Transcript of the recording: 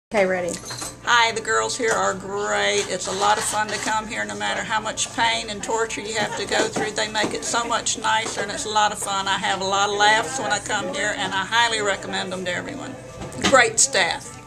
Okay, ready. Hi, the girls here are great. It's a lot of fun to come here no matter how much pain and torture you have to go through. They make it so much nicer and it's a lot of fun. I have a lot of laughs when I come here and I highly recommend them to everyone. Great staff.